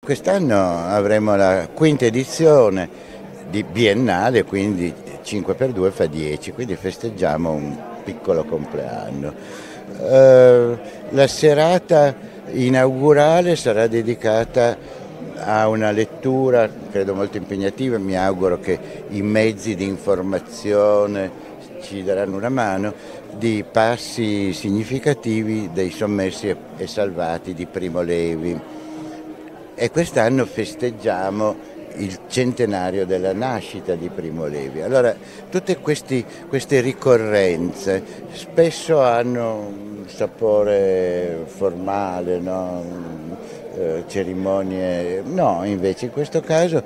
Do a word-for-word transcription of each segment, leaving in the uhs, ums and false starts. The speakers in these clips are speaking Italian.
Quest'anno avremo la quinta edizione di biennale, quindi cinque per due fa dieci, quindi festeggiamo un piccolo compleanno. Eh, la serata inaugurale sarà dedicata a una lettura, credo molto impegnativa, mi auguro che i mezzi di informazione ci daranno una mano, di passi significativi dei sommessi e salvati di Primo Levi. E quest'anno festeggiamo il centenario della nascita di Primo Levi. Allora, tutte questi, queste ricorrenze spesso hanno un sapore formale, no? Eh, cerimonie, no, invece in questo caso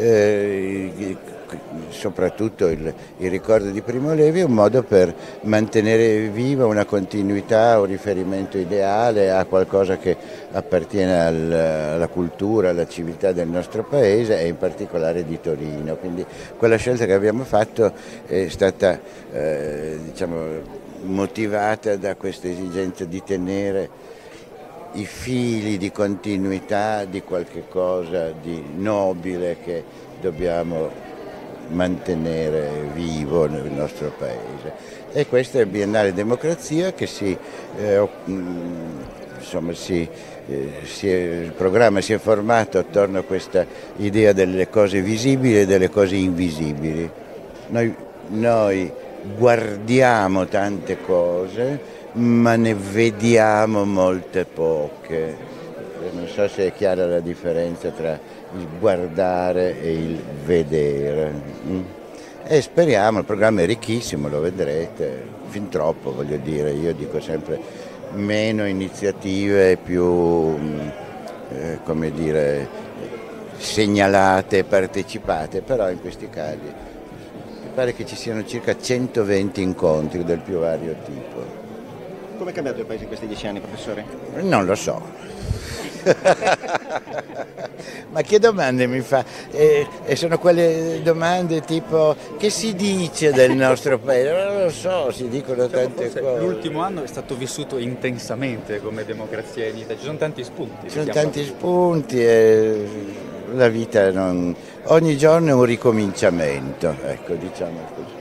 eh, soprattutto il, il ricordo di Primo Levi è un modo per mantenere viva una continuità, un riferimento ideale a qualcosa che appartiene al, alla cultura, alla civiltà del nostro paese e in particolare di Torino. Quindi quella scelta che abbiamo fatto è stata eh, diciamo, motivata da questa esigenza di tenere i fili di continuità di qualche cosa di nobile che dobbiamo mantenere vivo nel nostro paese. E questo è il Biennale Democrazia che si, eh, insomma, si, eh, si è, il programma si è formato attorno a questa idea delle cose visibili e delle cose invisibili. Noi, noi guardiamo tante cose, ma ne vediamo molte poche. Non so se è chiara la differenza tra il guardare e il vedere. E speriamo, il programma è ricchissimo, lo vedrete, fin troppo voglio dire, io dico sempre meno iniziative, più eh, come dire, segnalate e partecipate, però in questi casi mi pare che ci siano circa centoventi incontri del più vario tipo. Come è cambiato il paese in questi dieci anni, professore? Non lo so. Ma che domande mi fa? E, e sono quelle domande tipo che si dice del nostro paese? Non lo so, si dicono tante Forse cose. l'ultimo anno è stato vissuto intensamente come democrazia in Italia, ci sono tanti spunti. Ci sono tanti spunti e la vita non... ogni giorno è un ricominciamento, ecco, diciamo così.